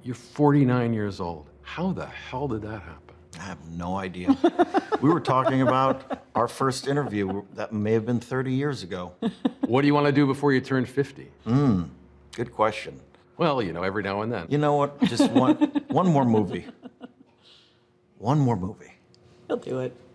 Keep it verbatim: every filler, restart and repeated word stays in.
You're forty-nine years old. How the hell did that happen? I have no idea. We were talking about our first interview. That may have been thirty years ago. What do you want to do before you turn fifty? Hmm, good question. Well, you know, every now and then. You know what? Just one, one more movie. One more movie. He'll do it.